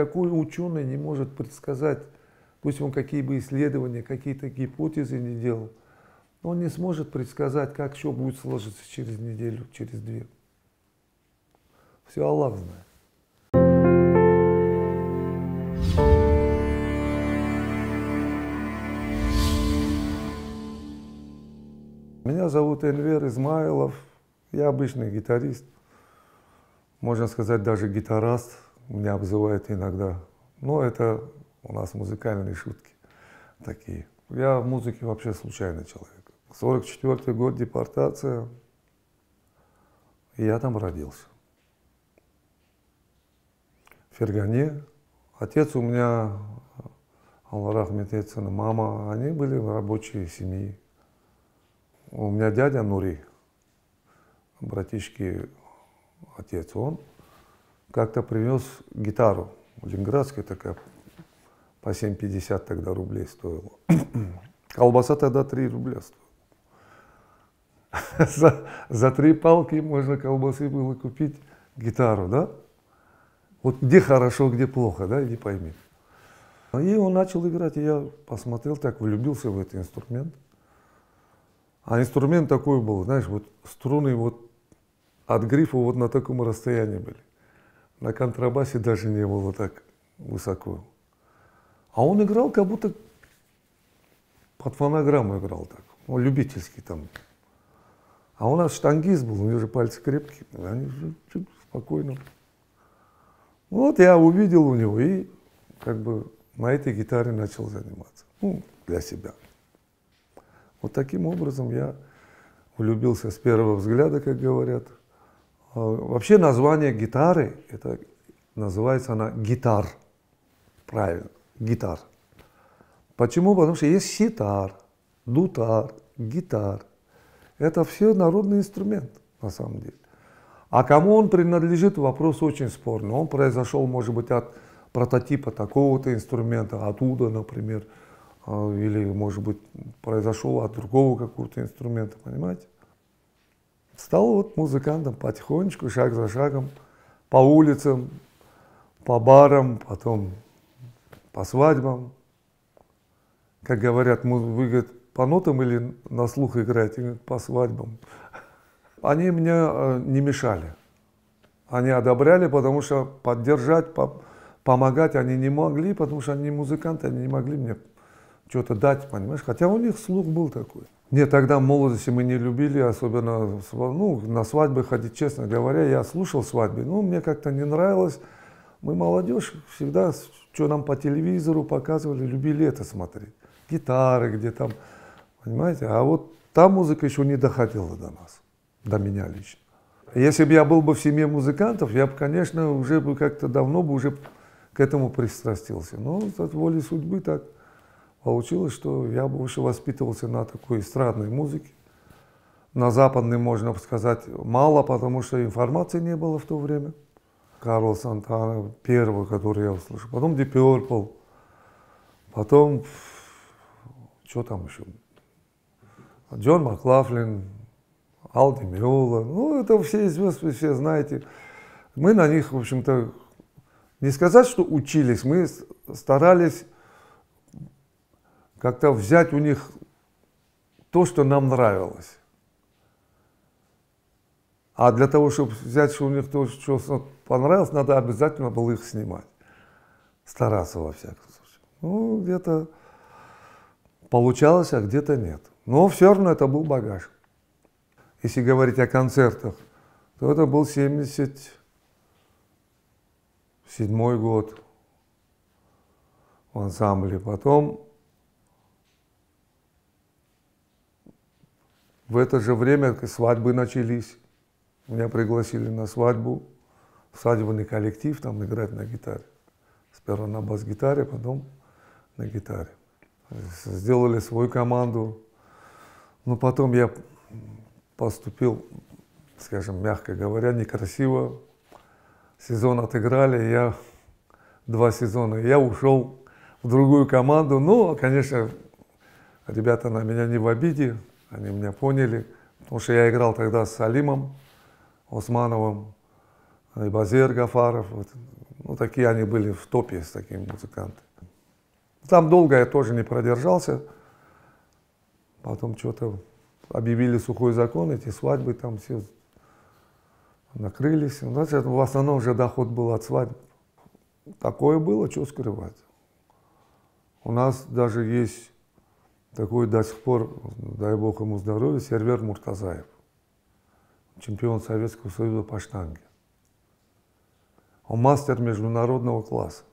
никакой ученый не может предсказать, пусть он какие бы исследования, какие-то гипотезы не делал, он не сможет предсказать, как все будет сложиться через неделю, через две. Все Аллах знает. Меня зовут Энвер Измайлов, я обычный гитарист, можно сказать, даже гитараст, меня обзывают иногда, но это у нас музыкальные шутки такие. Я в музыке вообще случайный человек. 44-й год, депортация, и я там родился. В Фергане. Отец у меня, Аллах рахмет етсин, мама, они были рабочие семьи. У меня дядя Нури, братишки отец, он как-то принес гитару, ленинградская такая, по 7,50 тогда рублей стоила. Колбаса тогда 3 рубля стоила. За 3 палки можно колбасы было купить гитару, да? Вот где хорошо, где плохо, да, иди пойми. И он начал играть, и я посмотрел, так влюбился в этот инструмент. А инструмент такой был, знаешь, вот струны вот от грифа вот на таком расстоянии были. На контрабасе даже не было так высоко. А он играл, как будто под фонограмму играл так. Он любительский там. А у нас штангист был, у него же пальцы крепкие, они же спокойно. Вот я увидел у него и как бы на этой гитаре начал заниматься. Ну, для себя. Вот таким образом я влюбился с первого взгляда, как говорят. Вообще название гитары, это называется она гитар. Правильно, гитар. Почему? Потому что есть ситар, дутар, гитар. Это все народный инструмент на самом деле. А кому он принадлежит, вопрос очень спорный. Он произошел, может быть, от прототипа такого-то инструмента, оттуда, например. Или, может быть, произошел от другого какого-то инструмента, понимаете? Стал вот музыкантом потихонечку, шаг за шагом, по улицам, по барам, потом по свадьбам. Как говорят, вы, говорят, по нотам или на слух играете? По свадьбам. Они мне не мешали. Они одобряли, потому что поддержать, помогать они не могли, потому что они музыканты, они не могли мне что-то дать, понимаешь? Хотя у них слух был такой. Нет, тогда в молодости мы не любили, особенно на свадьбы ходить, честно говоря. Я слушал свадьбы, но мне как-то не нравилось. Мы молодежь, всегда, что нам по телевизору показывали, любили это смотреть. Гитары где там, понимаете? А вот та музыка еще не доходила до нас, до меня лично. Если бы я был бы в семье музыкантов, я бы, конечно, уже бы как-то давно бы уже к этому пристрастился. Но от воли судьбы так получилось, что я больше воспитывался на такой эстрадной музыке. На западной, можно сказать, мало, потому что информации не было в то время. Карлос Сантана, первый, который я услышал. Потом Deep Purple. Потом, что там еще? Джон Маклафлин, Алди Миола. Ну, это все известны, все знаете. Мы на них, в общем-то, не сказать, что учились, мы старались как-то взять у них то, что нам нравилось. А для того, чтобы взять у них то, что понравилось, надо обязательно было их снимать. Стараться во всяком случае. Ну, где-то получалось, а где-то нет. Но все равно это был багаж. Если говорить о концертах, то это был 77-й год в ансамбле. Потом в это же время свадьбы начались. Меня пригласили на свадьбу, свадебный коллектив, там играть на гитаре. Сперва на бас-гитаре, потом на гитаре. Сделали свою команду. Но потом я поступил, скажем, мягко говоря, некрасиво. Сезон отыграли, 2 сезона. Я ушел в другую команду. Ну, конечно, ребята на меня не в обиде, они меня поняли. Потому что я играл тогда с Салимом Османовым, и Базир Гафаров. Вот. Ну, такие они были в топе, с такими музыкантами. Там долго я тоже не продержался. Потом что-то объявили сухой закон, эти свадьбы там все накрылись. Значит, в основном уже доход был от свадьб. Такое было, что скрывать. У нас даже есть такой до сих пор, дай бог ему здоровья, Сервер Муртазаев, чемпион Советского Союза по штанге. Он мастер международного класса.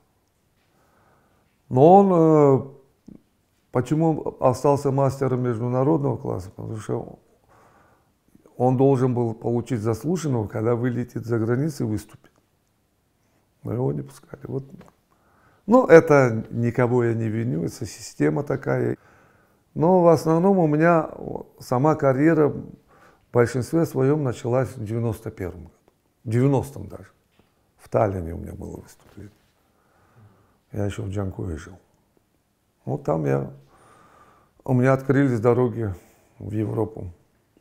Но он, почему остался мастером международного класса? Потому что он должен был получить заслуженного, когда вылетит за границу и выступит. Но его не пускали. Вот. Ну, это никого я не виню, это система такая. Но в основном у меня сама карьера в большинстве своем началась в 91 году. В 90-м даже. В Таллине у меня было выступление. Я еще в Джанкое жил. Вот там у меня открылись дороги в Европу.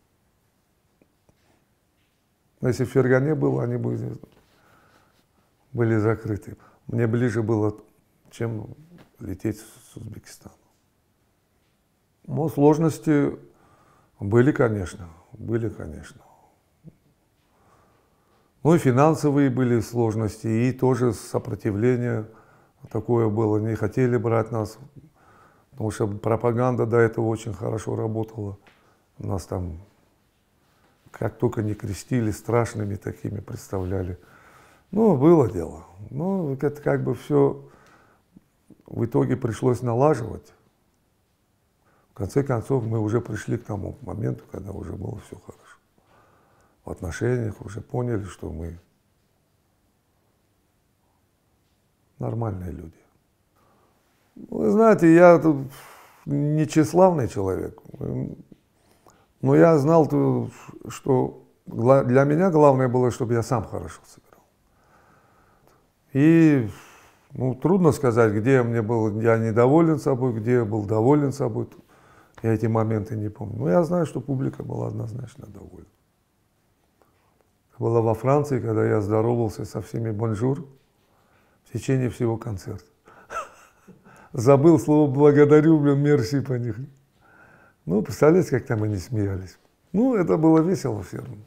Если в Фергане было, они были закрыты. Мне ближе было, чем лететь с Узбекистана. Но сложности были, конечно. Ну и финансовые были сложности, и тоже сопротивление такое было. Не хотели брать нас, потому что пропаганда до этого очень хорошо работала. Нас там как только не крестили, страшными такими представляли. Ну, было дело. Ну, это как бы все в итоге пришлось налаживать. В конце концов, мы уже пришли к тому моменту, когда уже было все хорошо. В отношениях уже поняли, что мы нормальные люди. Вы знаете, я тут не тщеславный человек, но я знал, что для меня главное было, чтобы я сам хорошо сыграл. И трудно сказать, где я недоволен собой, где я был доволен собой. Я эти моменты не помню. Но я знаю, что публика была однозначно довольна. Это было во Франции, когда я здоровался со всеми бонжур в течение всего концерта. Забыл слово «благодарю», мерси по них. Ну, представляете, как там они смеялись. Ну, это было весело все равно.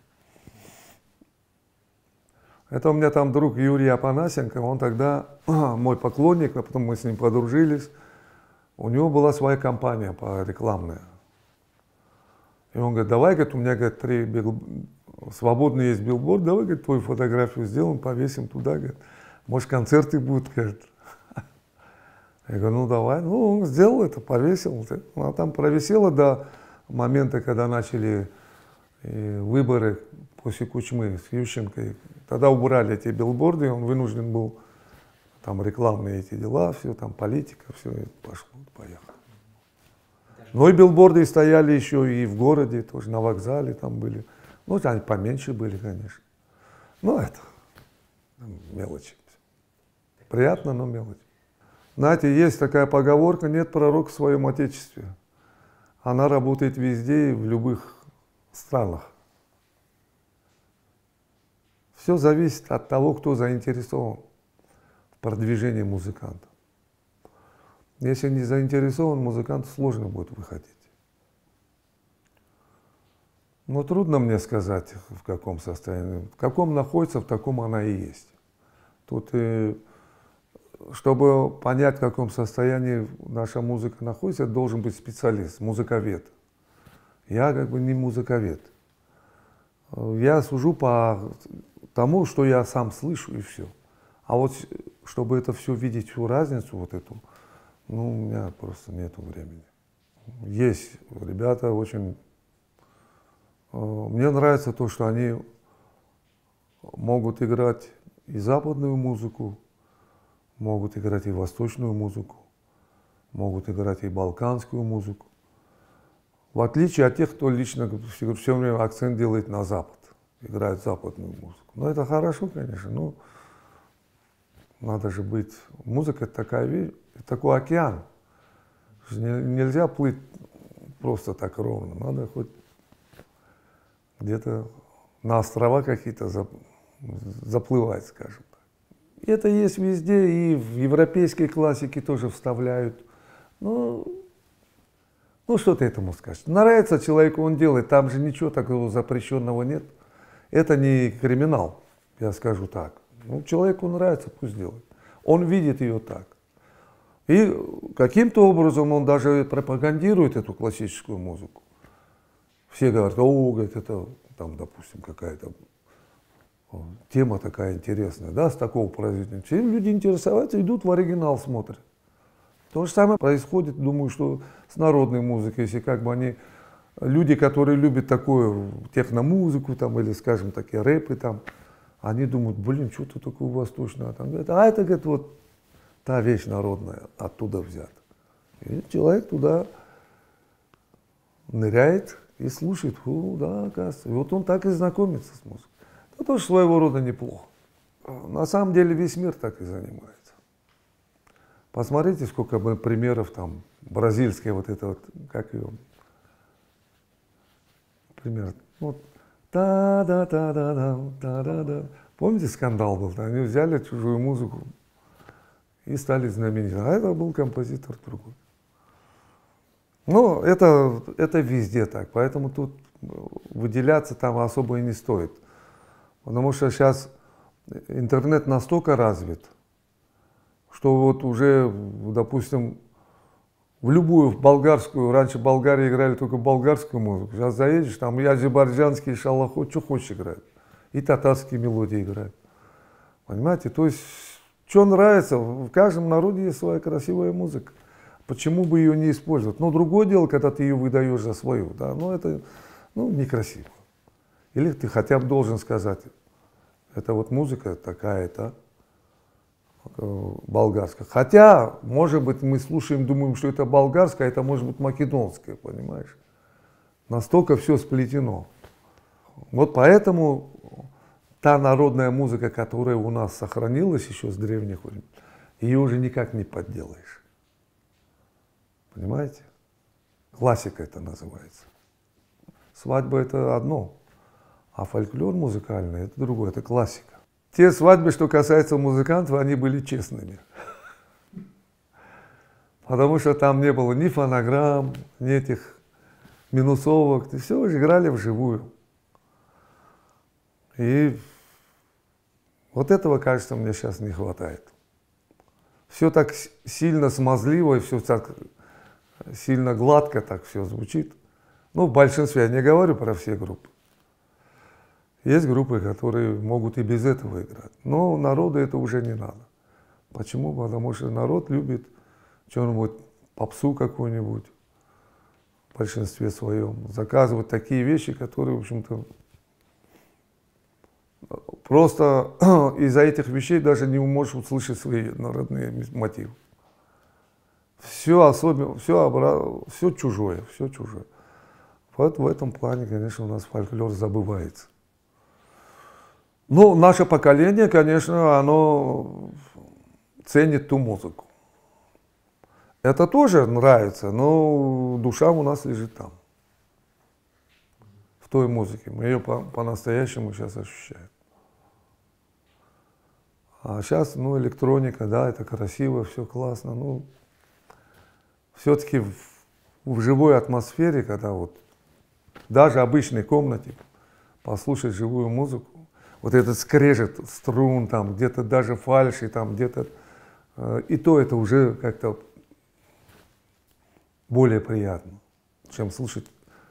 Это у меня там друг Юрий Апанасенко, он тогда мой поклонник, а потом мы с ним подружились. У него была своя компания рекламная. И он говорит, давай, говорит, у меня, говорит, 3 свободные есть билборд, давай, говорит, твою фотографию сделаем, повесим туда, говорит, может, концерты будут, говорит. Я говорю, ну давай. Ну, он сделал это, повесил. А там провисело до момента, когда начали выборы после Кучмы с Ющенко. Тогда убрали эти билборды, он вынужден был, там рекламные эти дела, все, там политика, все, и пошло, поехало. Ну и билборды стояли еще и в городе, тоже на вокзале там были. Ну, они поменьше были, конечно. Но это мелочи. Приятно, но мелочь. Знаете, есть такая поговорка, нет пророка в своем отечестве. Она работает везде и в любых странах. Все зависит от того, кто заинтересован в продвижении музыканта. Если не заинтересован, музыканту сложно будет выходить. Но трудно мне сказать, в каком состоянии. В каком находится, в таком она и есть. Тут чтобы понять, в каком состоянии наша музыка находится, должен быть специалист, музыковед. Я как бы не музыковед. Я сужу по тому, что я сам слышу, и все. А вот чтобы это все видеть, всю разницу вот эту, у меня просто нету времени. Есть ребята очень... Мне нравится то, что они могут играть и западную музыку, могут играть и восточную музыку, могут играть и балканскую музыку. В отличие от тех, кто лично все время акцент делает на Запад, играет западную музыку. Но это хорошо, конечно, но надо же быть... Музыка — это такая вещь, такой океан. Нельзя плыть просто так ровно, надо хоть где-то на острова какие-то заплывать, скажем так. Это есть везде, и в европейской классике тоже вставляют. Ну, что ты этому скажешь? Нравится человеку, он делает, там же ничего такого запрещенного нет. Это не криминал, я скажу так. Ну, человеку нравится, пусть делает. Он видит ее так. И каким-то образом он даже пропагандирует эту классическую музыку. Все говорят, о, говорит, это там, допустим, какая-то тема такая интересная, да, с такого произведения. Все люди интересуются, идут в оригинал, смотрят. То же самое происходит, думаю, что с народной музыкой, если как бы они, люди, которые любят такую техномузыку, там, или, скажем, такие рэпы, там, они думают, блин, что-то такое восточное. А там говорят, а это, говорит, вот та вещь народная, оттуда взята. И человек туда ныряет и слушает, да, оказывается. И вот он так и знакомится с музыкой. Это тоже своего рода неплохо. На самом деле весь мир так и занимается. Посмотрите, сколько примеров там, бразильская вот это вот, как ее, пример, вот, та-да-та-да-да. Помните, скандал был? Они взяли чужую музыку и стали знаменитыми. А это был композитор другой. Ну, это везде так, поэтому тут выделяться там особо и не стоит. Потому что сейчас интернет настолько развит, что вот уже, допустим, в любую в болгарскую, раньше в Болгарии играли только болгарскую музыку, сейчас заедешь, там и азербайджанский шалахот, что хочешь играть, и татарские мелодии играют. Понимаете, то есть, что нравится, в каждом народе есть своя красивая музыка. Почему бы ее не использовать? Но другое дело, когда ты ее выдаешь за свою, да, но это, некрасиво. Или ты хотя бы должен сказать, это вот музыка такая-то, болгарская. Хотя, может быть, мы слушаем, думаем, что это болгарская, а это может быть македонская, понимаешь? Настолько все сплетено. Вот поэтому та народная музыка, которая у нас сохранилась еще с древних времен, ее уже никак не подделаешь. Понимаете? Классика это называется. Свадьба это одно, а фольклор музыкальный это другое, это классика. Те свадьбы, что касается музыкантов, они были честными. Потому что там не было ни фонограмм, ни этих минусовок. Все играли вживую. И вот этого, кажется, мне сейчас не хватает. Все так сильно смазливо, и все так сильно гладко так все звучит. Ну, в большинстве, я не говорю про все группы. Есть группы, которые могут и без этого играть. Но народу это уже не надо. Почему? Потому что народ любит что-нибудь, попсу какую-нибудь, в большинстве своем. Заказывать такие вещи, которые, в общем-то, просто из-за этих вещей даже не можешь услышать свои народные мотивы. Все особенно, все чужое, все чужое. Вот в этом плане, конечно, у нас фольклор забывается. Ну, наше поколение, конечно, оно ценит ту музыку. Это тоже нравится, но душа у нас лежит там, в той музыке. Мы ее по-настоящему сейчас ощущаем. А сейчас, электроника, да, это красиво, все классно. Ну, все-таки в живой атмосфере, когда вот даже в обычной комнате послушать живую музыку, вот этот скрежет струн, там где-то даже фальши, там где-то, и то это уже как-то более приятно, чем слушать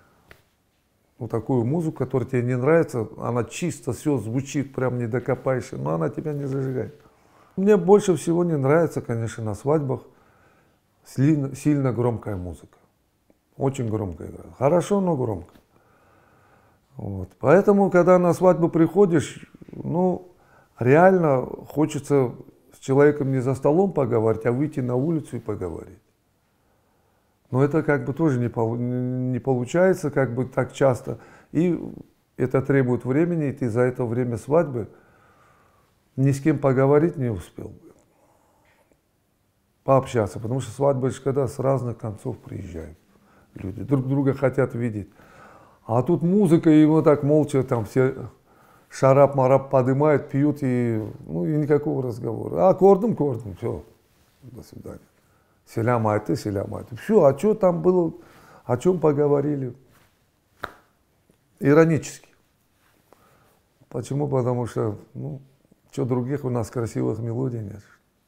такую музыку, которая тебе не нравится, она чисто все звучит, прям не докопаешься, но она тебя не зажигает. Мне больше всего не нравится, конечно, на свадьбах сильно громкая музыка. Очень громко играет. Хорошо, но громко. Вот. Поэтому, когда на свадьбу приходишь, реально хочется с человеком не за столом поговорить, а выйти на улицу и поговорить. Но это как бы тоже не получается как бы так часто. И это требует времени, и ты за это время свадьбы ни с кем поговорить не успел. Пообщаться, потому что свадьба это когда с разных концов приезжают люди, друг друга хотят видеть. А тут музыка, и вот так молча там все шарап-марап поднимают, пьют, и, ну, и никакого разговора. А кордом, все, до свидания. Селям айты, все, а что там было, о чем поговорили? Иронически. Почему? Потому что, ну, что других у нас красивых мелодий нет.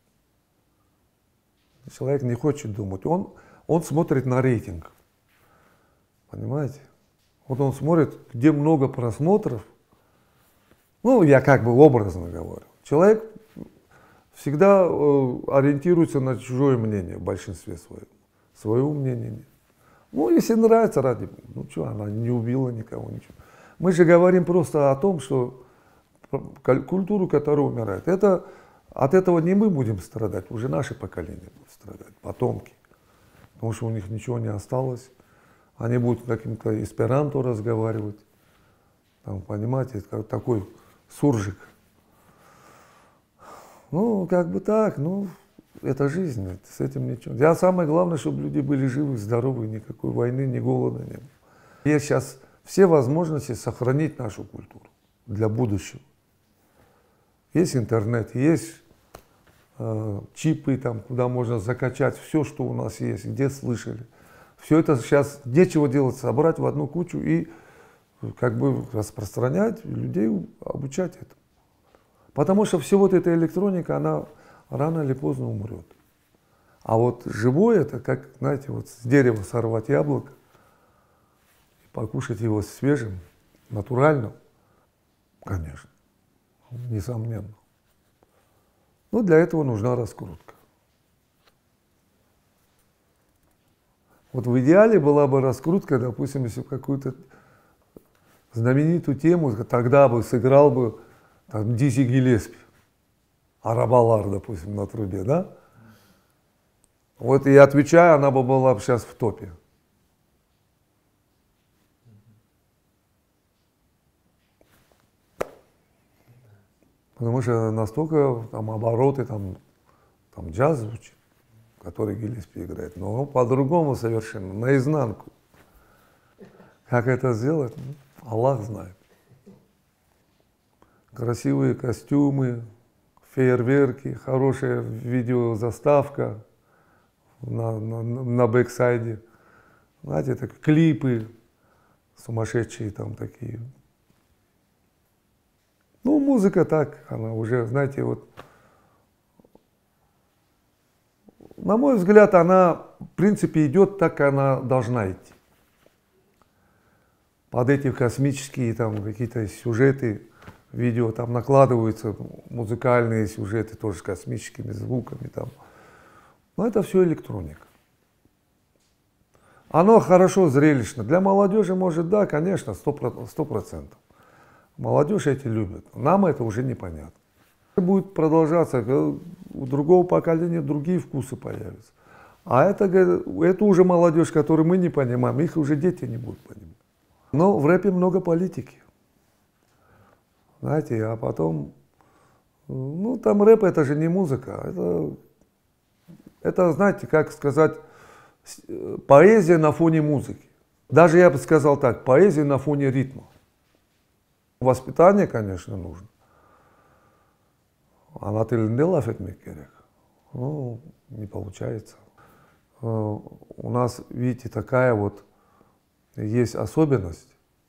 Человек не хочет думать. Он смотрит на рейтинг. Понимаете? Вот он смотрит, где много просмотров. Ну, я как бы образно говорю. Человек всегда ориентируется на чужое мнение в большинстве своем. Своего мнения нет. Ну, если нравится, ради бога. Ну, что, она не убила никого, ничего. Мы же говорим просто о том, что культуру, которая умирает, это, от этого не мы будем страдать, уже наше поколение будет страдать, потомки. Потому что у них ничего не осталось. Они будут каким-то эсперанто разговаривать. Там, понимаете, как такой суржик. Ну, как бы так, ну, это жизнь, с этим ничего. Я самое главное, чтобы люди были живы, здоровы, никакой войны, ни голода не было. Есть сейчас все возможности сохранить нашу культуру для будущего. Есть интернет, есть чипы, там, куда можно закачать все, что у нас есть, где слышали. Все это сейчас нечего делать, собрать в одну кучу и как бы распространять, людей обучать этому. Потому что все вот эта электроника, она рано или поздно умрет. А вот живое, это как, знаете, вот с дерева сорвать яблоко и покушать его свежим, натуральным, конечно, несомненно. Но для этого нужна раскрутка. Вот в идеале была бы раскрутка, допустим, если какую-то знаменитую тему, тогда бы сыграл бы там, Дизи Гиллеспи, Арабалар, допустим, на трубе, да? Вот и отвечаю, она бы была сейчас в топе. Потому что настолько там обороты, там джаз звучит, который Гиллеспи играет, но по-другому совершенно, наизнанку. Как это сделать? Ну, Аллах знает. Красивые костюмы, фейерверки, хорошая видеозаставка на бэксайде. Знаете, так, клипы сумасшедшие там такие. Ну, музыка так, она уже, знаете, вот, на мой взгляд, она, в принципе, идет так, как она должна идти. Под эти космические там какие-то сюжеты, видео, там накладываются музыкальные сюжеты тоже с космическими звуками там. Но это все электроника. Оно хорошо, зрелищно. Для молодежи, может, да, конечно, 100%. Молодежь эти любит. Нам это уже непонятно. Будет продолжаться, у другого поколения другие вкусы появятся. А это уже молодежь, которую мы не понимаем, их уже дети не будут понимать. Но в рэпе много политики. Знаете, а потом, ну там рэп это же не музыка, это, знаете, как сказать, поэзия на фоне музыки. Даже я бы сказал так, поэзия на фоне ритма. Воспитание, конечно, нужно. Ana dilinde laf etmek gerek. Ну, не получается. У нас, видите, такая вот есть особенность.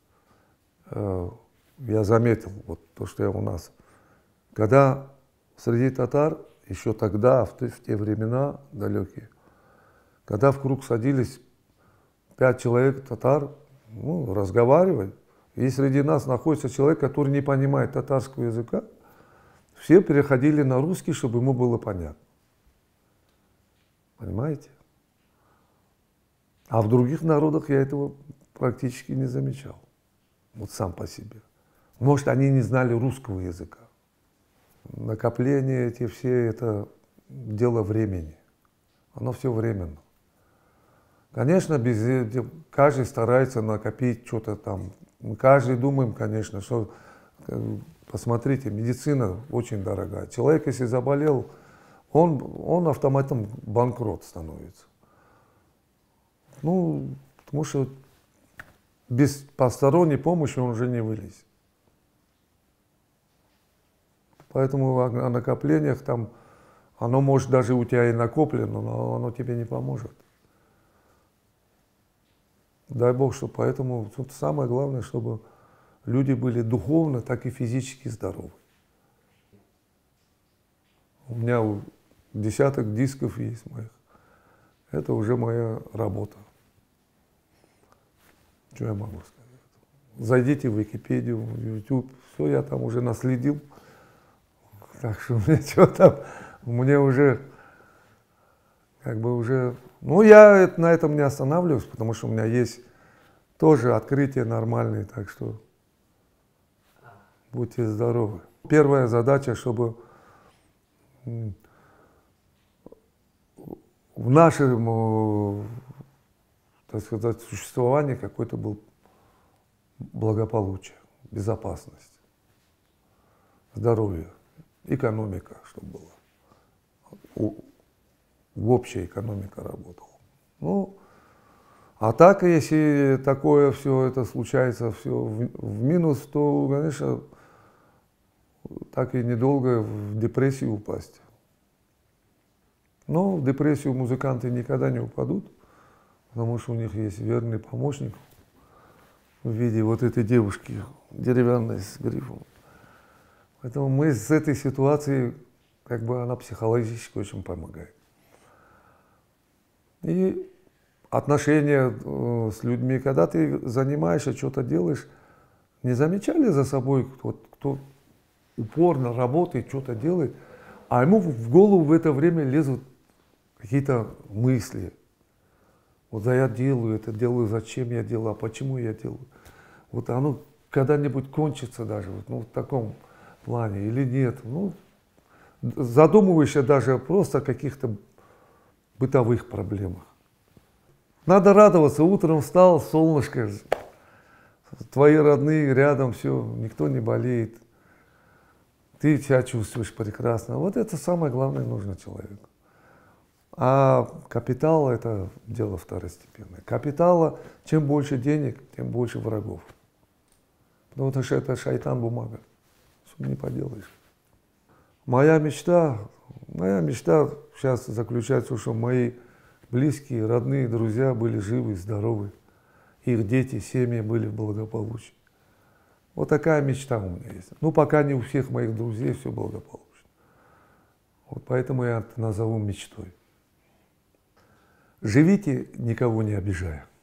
Я заметил, вот то, что у нас. Когда среди татар, еще тогда, в те времена далекие, когда в круг садились 5 человек татар, ну, разговаривать, и среди нас находится человек, который не понимает татарского языка, все переходили на русский, чтобы ему было понятно. Понимаете? А в других народах я этого практически не замечал. Вот сам по себе. Может, они не знали русского языка. Накопления эти все, это дело времени. Оно все временно. Конечно, каждый старается накопить что-то там. Мы каждый думаем, конечно, что, посмотрите, медицина очень дорогая. Человек, если заболел, он автоматом банкрот становится. Ну, потому что без посторонней помощи он уже не вылезет. Поэтому о накоплениях там, оно может даже у тебя и накоплено, но оно тебе не поможет. Дай Бог, что поэтому тут самое главное, чтобы люди были духовно, так и физически здоровы. У меня десяток дисков есть моих. Это уже моя работа. Что я могу сказать? Зайдите в Википедию, в YouTube, все, я там уже наследил. Так что мне что там, мне уже, как бы уже, ну я на этом не останавливаюсь, потому что у меня есть тоже открытия нормальные, так что будьте здоровы. Первая задача, чтобы в нашем, так сказать, существовании какой-то был благополучие, безопасность, здоровье, экономика, чтобы была. Общая экономика работала. Ну, а так, если такое все это случается, все в минус, то, конечно, так и недолго в депрессию упасть. Но в депрессию музыканты никогда не упадут, потому что у них есть верный помощник в виде вот этой девушки деревянной с грифом. Поэтому мы с этой ситуацией, как бы она психологически очень помогает. И отношения с людьми, когда ты занимаешься, что-то делаешь, не замечали за собой, кто упорно работает, что-то делает, а ему в голову в это время лезут какие-то мысли. Вот да я делаю это, делаю, зачем я делаю, а почему я делаю. Вот оно когда-нибудь кончится даже, ну, в таком плане или нет. Ну, задумываешься даже просто о каких-то бытовых проблемах. Надо радоваться, утром встал, солнышко, твои родные рядом, все, никто не болеет. Ты себя чувствуешь прекрасно. Вот это самое главное нужно человеку. А капитал – это дело второстепенное. Капитала, чем больше денег, тем больше врагов. Потому что это шайтан-бумага. Что не поделаешь. Моя мечта сейчас заключается, что мои близкие, родные, друзья были живы, здоровы. Их дети, семьи были в благополучии. Вот такая мечта у меня есть. Ну, пока не у всех моих друзей все благополучно. Вот поэтому я это назову мечтой. Живите, никого не обижая.